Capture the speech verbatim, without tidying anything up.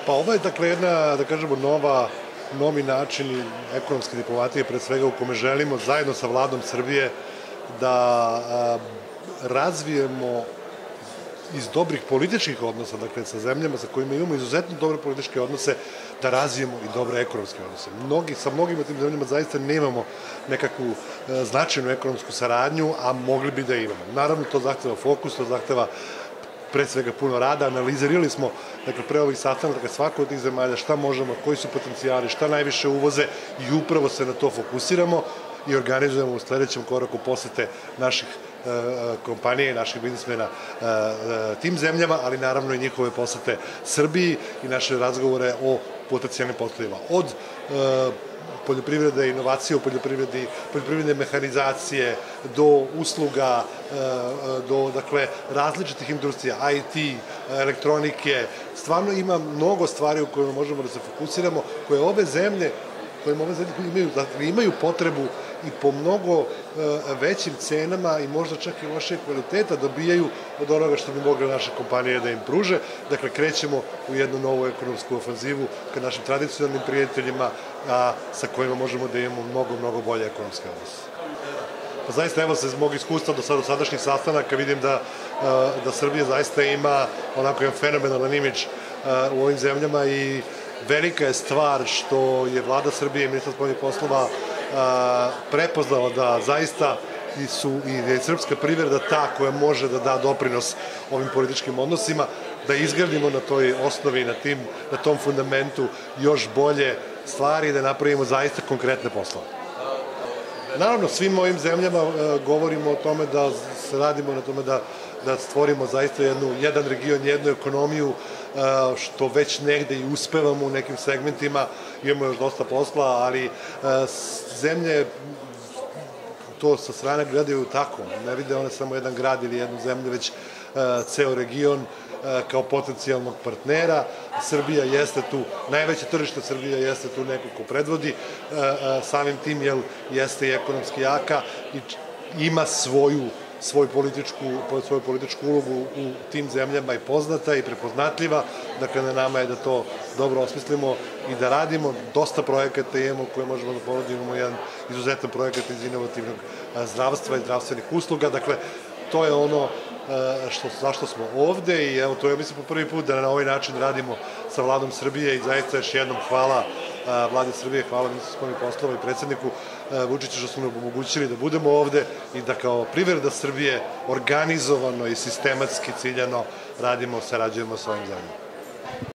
Pa ovo je, dakle, jedna, da kažemo, nova, novi način ekonomske diplomatije, pre svega u kome želimo zajedno sa vladom Srbije da a, razvijemo iz dobrih političkih odnosa, dakle, sa zemljama sa kojima imamo izuzetno dobre političke odnose, da razvijemo i dobre ekonomske odnose. Mnogi, sa mnogim tim zemljama zaista nemamo nekakvu e, značajnu ekonomsku saradnju, a mogli bi da imamo. Naravno, to zahteva fokus, to zahteva pre svega puno rada. Analizirali smo, dakle, pre ovih sastanaka, dakle, svako od tih zemalja, šta možemo, koji su potencijali, šta najviše uvoze i upravo se na to fokusiramo i organizujemo u sledećem koraku posete naših kompanije, naših biznismena tim zemljama, ali naravno i njihove posete Srbiji i naše razgovore o potencijalnim poslovima. Od poljoprivrede, inovacije u poljoprivredi, poljoprivredne mehanizacije, do usluga, do, dakle, različitih industrija, I T, elektronike. Stvarno ima mnogo stvari u kojima možemo da se fokusiramo, koje ove zemlje, kojima ove zemlje imaju, dakle, imaju potrebu i po mnogo većim cenama i možda čak i lošeg kvaliteta dobijaju od onoga što bi mogle naše kompanije da im pruže. Dakle, krećemo u jednu novu ekonomsku ofanzivu ka našim tradicionalnim prijateljima, a sa kojima možemo da imamo mnogo, mnogo bolje ekonomske odnose. Pa zaista, evo se iz mog iskustva do sada, do sadašnjih sastanaka, vidim da, da Srbija zaista ima onako jedan fenomenalan imidž u ovim zemljama i velika je stvar što je vlada Srbije i ministar spoljnih poslova prepoznala da zaista su i je srpska privreda ta koja može da da doprinos ovim političkim odnosima, da izgradimo na toj osnovi, na, tim, na tom fundamentu još bolje stvari i da napravimo zaista konkretne poslove. Naravno, svim ovim zemljama govorimo o tome da se radimo na tome da, da stvorimo zaista jednu, jedan region, jednu ekonomiju, što već negde i uspevamo u nekim segmentima, imamo još dosta posla, ali zemlje to sa strane gledaju tako, ne vide one samo jedan grad ili jednu zemlju, već ceo region kao potencijalnog partnera. Srbija jeste tu, najveće tržište Srbija jeste tu neko ko predvodi, samim tim jer jeste i ekonomski jaka i ima svoju svoju političku, svoju političku ulogu u tim zemljama i poznata i prepoznatljiva. Dakle, na nama je da to dobro osmislimo i da radimo. Dosta projekata imamo koje možemo da povodimo. Imamo jedan izuzetan projekat iz inovativnog zdravstva i zdravstvenih usluga. Dakle, to je ono što, zašto smo ovde i evo, to je, mislim, po prvi put da na ovaj način radimo sa vladom Srbije i zaista još jednom hvala vlade Srbije, hvala ministru spoljnih poslova i predsedniku Vučiću što su nam omogućili da budemo ovde i da kao privreda Srbije organizovano i sistematski ciljano radimo, sarađujemo sa ovim zemljama.